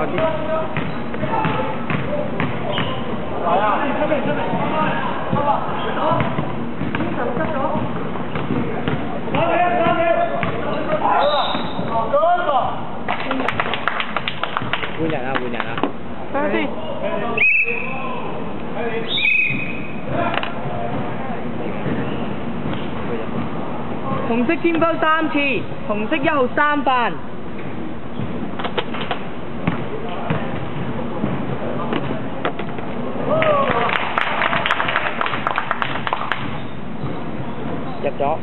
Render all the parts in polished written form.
啲。嚟啊！出邊！換人啊！等下先。紅色天包3次，紅色1號3飯。入咗。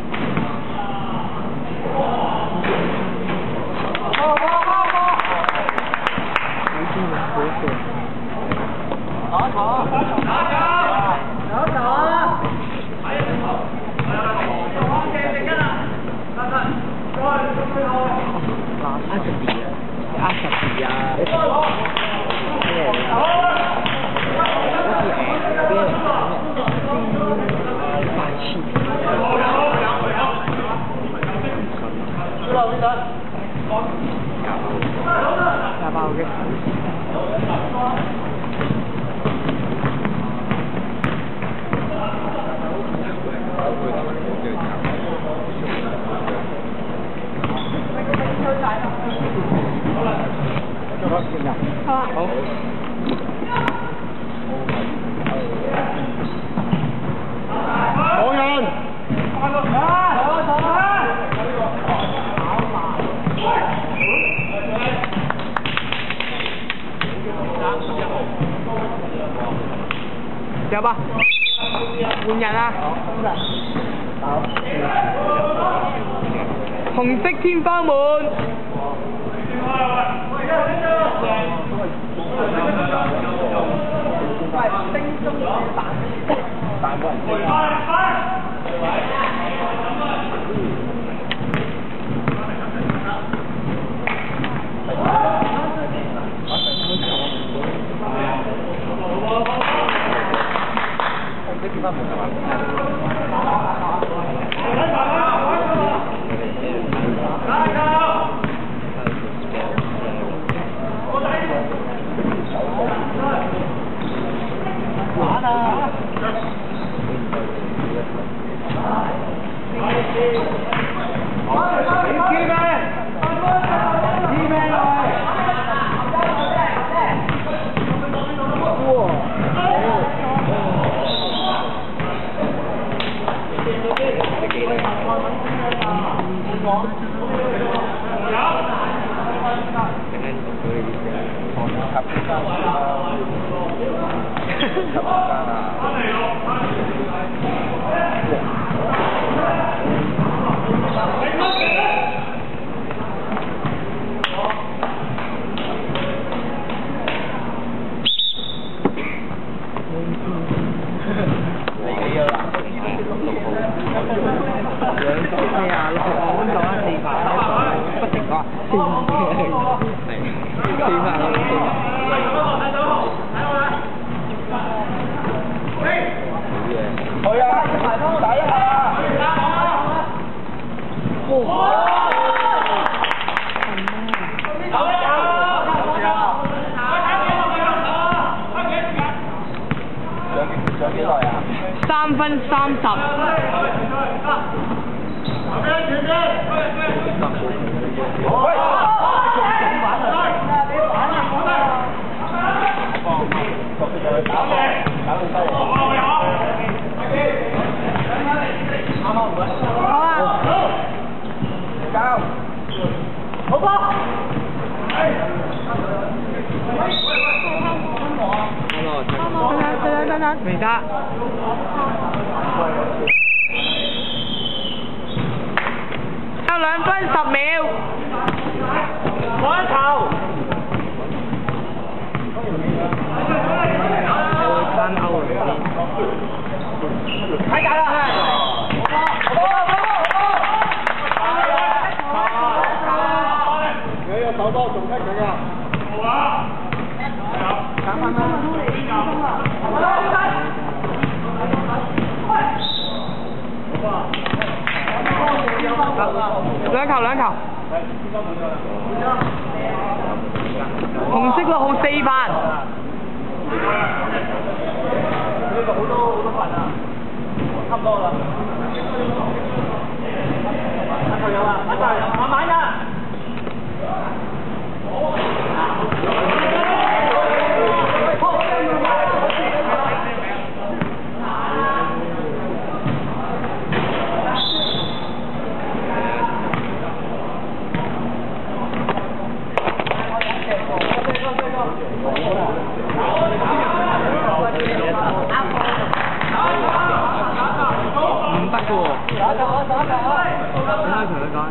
好。有吧？換人啊！紅色天花門。3分30。好波！等，未得。有2分10秒。攞一球。3歐睇解啦！你個手多仲踢佢㗎。好啊！3分啦。好啊！ 兩球兩球。紅色個號4番。 呢個好多份啊，差唔多啦。一球有啊，一球慢慢㗎。 唔得嘅喎。開場你講。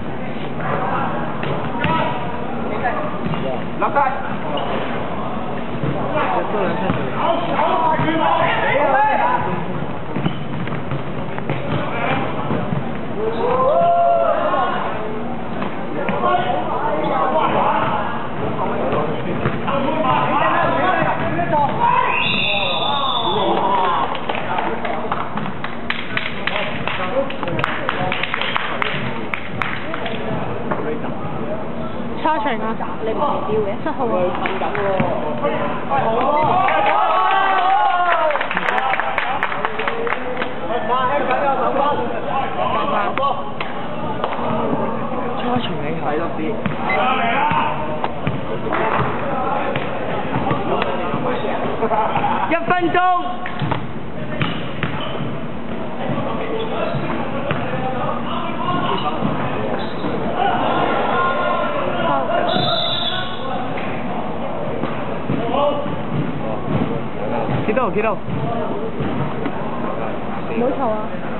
立街。多兩七歲。 差場啊！你唔係吊嘅7號啊！ 瞓緊喎。 差場你睇多啲。1分鐘。幾多？ 唔好嘈啊！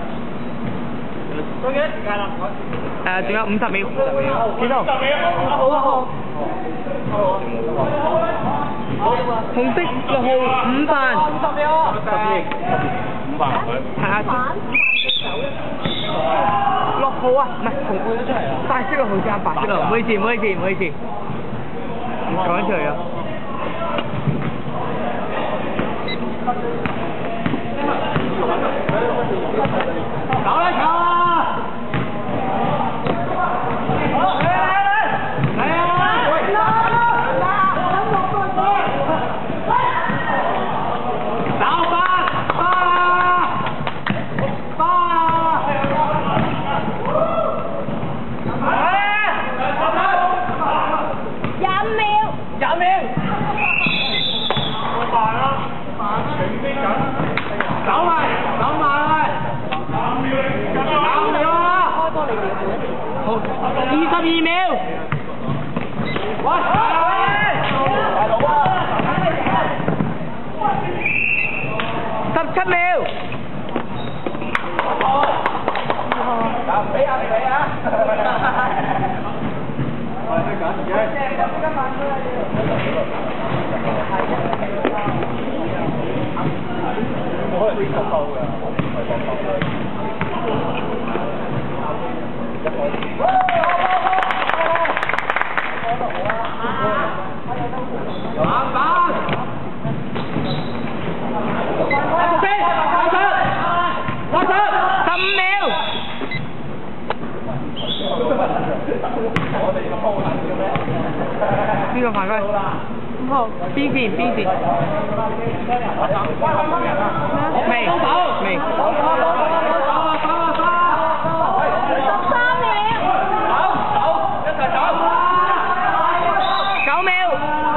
仲有幾多時間啊？ 仲有50秒。幾多？ 好。 紅色6號5番。 50秒啊！5番佢。 係啊。6號啊，唔係紅。白色6號先啊，白色6號。唔好意思。講出嚟啊！ 搞一球啊！22秒。17秒。俾啊！邊個犯規？5號。邊線？未。13秒。9秒。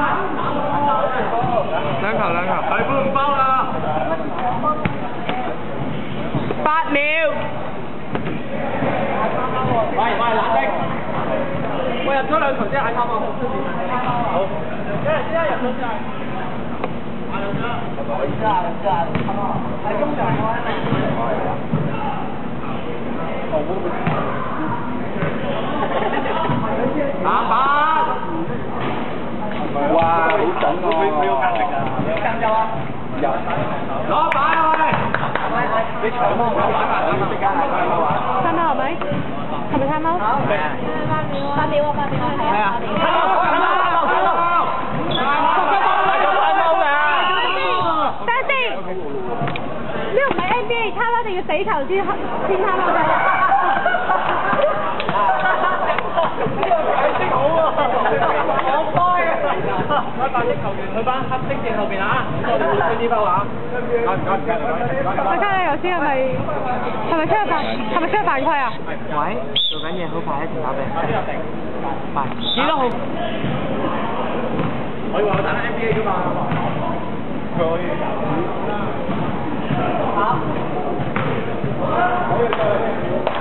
兩球。佢包唔包啦？8秒。喂，冷靜。我入咗2球先，嗌啱啊！好，一人入咗先。係中場嘅話，打板。哇，好準喎！佢要壓力啊！有啊！有。攞板啊喂！你搶幫我攞板啊！即刻係 3秒係咪？係咪3秒？ 係啊。 8秒啊！ 係啊。 等先，呢個唔係 NBA 抄啦，一定要死球先抄落去。 升正後邊啊！我哋會呢包啊！ 我睇你頭先係咪出去犯？係咪出去犯規啊？ 喂，做緊嘢好快，一定打俾人。快，幾多號？ 可以話我打 NBA 㗎嘛？佢可以。嚇？可以。